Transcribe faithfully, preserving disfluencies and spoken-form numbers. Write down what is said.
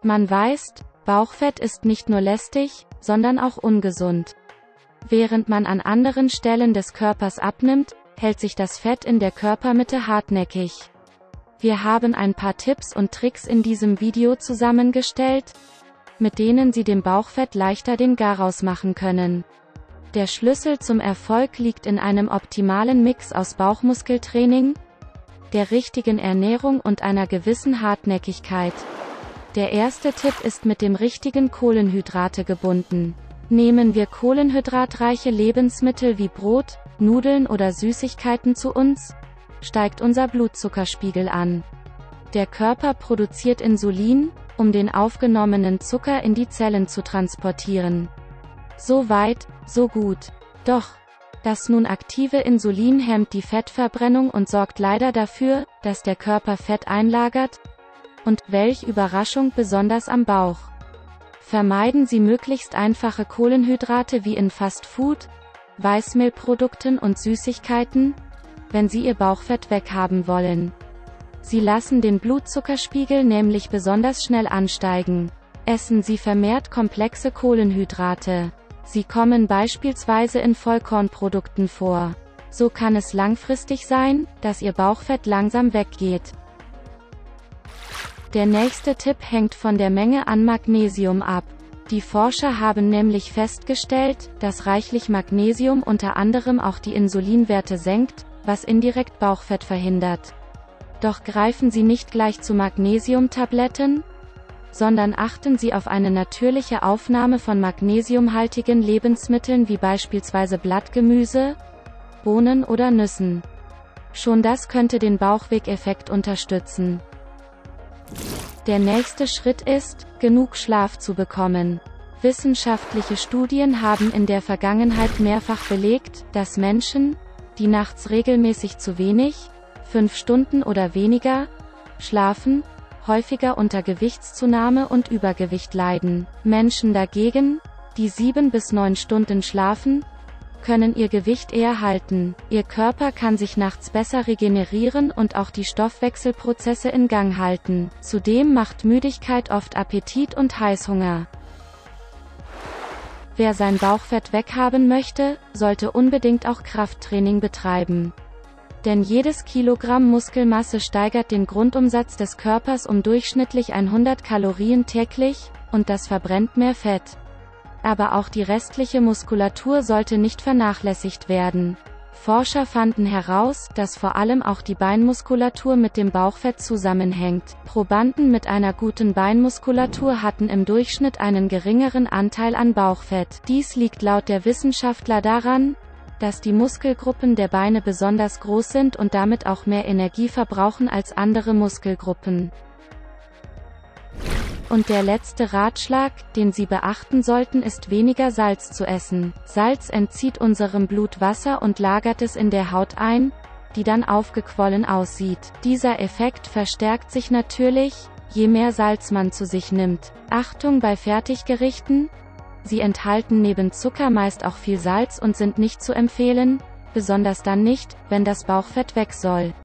Man weiß, Bauchfett ist nicht nur lästig, sondern auch ungesund. Während man an anderen Stellen des Körpers abnimmt, hält sich das Fett in der Körpermitte hartnäckig. Wir haben ein paar Tipps und Tricks in diesem Video zusammengestellt, mit denen Sie dem Bauchfett leichter den Garaus machen können. Der Schlüssel zum Erfolg liegt in einem optimalen Mix aus Bauchmuskeltraining, der richtigen Ernährung und einer gewissen Hartnäckigkeit. Der erste Tipp ist mit dem richtigen Kohlenhydrate gebunden. Nehmen wir kohlenhydratreiche Lebensmittel wie Brot, Nudeln oder Süßigkeiten zu uns, steigt unser Blutzuckerspiegel an. Der Körper produziert Insulin, um den aufgenommenen Zucker in die Zellen zu transportieren. So weit, so gut. Doch, das nun aktive Insulin hemmt die Fettverbrennung und sorgt leider dafür, dass der Körper Fett einlagert, und, welch Überraschung, besonders am Bauch. Vermeiden Sie möglichst einfache Kohlenhydrate wie in Fastfood, Weißmehlprodukten und Süßigkeiten, wenn Sie Ihr Bauchfett weghaben wollen. Sie lassen den Blutzuckerspiegel nämlich besonders schnell ansteigen. Essen Sie vermehrt komplexe Kohlenhydrate. Sie kommen beispielsweise in Vollkornprodukten vor. So kann es langfristig sein, dass Ihr Bauchfett langsam weggeht. Der nächste Tipp hängt von der Menge an Magnesium ab. Die Forscher haben nämlich festgestellt, dass reichlich Magnesium unter anderem auch die Insulinwerte senkt, was indirekt Bauchfett verhindert. Doch greifen Sie nicht gleich zu Magnesiumtabletten, sondern achten Sie auf eine natürliche Aufnahme von magnesiumhaltigen Lebensmitteln wie beispielsweise Blattgemüse, Bohnen oder Nüssen. Schon das könnte den Bauchwegeffekt unterstützen. Der nächste Schritt ist, genug Schlaf zu bekommen. Wissenschaftliche Studien haben in der Vergangenheit mehrfach belegt, dass Menschen, die nachts regelmäßig zu wenig, fünf Stunden oder weniger, schlafen, häufiger unter Gewichtszunahme und Übergewicht leiden. Menschen dagegen, die sieben bis neun Stunden schlafen, können ihr Gewicht eher halten. Ihr Körper kann sich nachts besser regenerieren und auch die Stoffwechselprozesse in Gang halten. Zudem macht Müdigkeit oft Appetit und Heißhunger. Wer sein Bauchfett weghaben möchte, sollte unbedingt auch Krafttraining betreiben. Denn jedes Kilogramm Muskelmasse steigert den Grundumsatz des Körpers um durchschnittlich hundert Kalorien täglich, und das verbrennt mehr Fett. Aber auch die restliche Muskulatur sollte nicht vernachlässigt werden. Forscher fanden heraus, dass vor allem auch die Beinmuskulatur mit dem Bauchfett zusammenhängt. Probanden mit einer guten Beinmuskulatur hatten im Durchschnitt einen geringeren Anteil an Bauchfett. Dies liegt laut der Wissenschaftler daran, dass die Muskelgruppen der Beine besonders groß sind und damit auch mehr Energie verbrauchen als andere Muskelgruppen. Und der letzte Ratschlag, den Sie beachten sollten, ist weniger Salz zu essen. Salz entzieht unserem Blut Wasser und lagert es in der Haut ein, die dann aufgequollen aussieht. Dieser Effekt verstärkt sich natürlich, je mehr Salz man zu sich nimmt. Achtung bei Fertiggerichten: Sie enthalten neben Zucker meist auch viel Salz und sind nicht zu empfehlen, besonders dann nicht, wenn das Bauchfett weg soll.